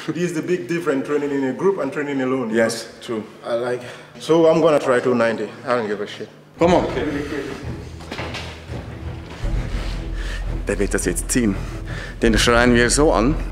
This is the big difference training in a group and training alone. Yes, true. I like. So I'm gonna try 290. I don't give a shit. Come on. Der wird das jetzt ziehen. Den schreien wir so an.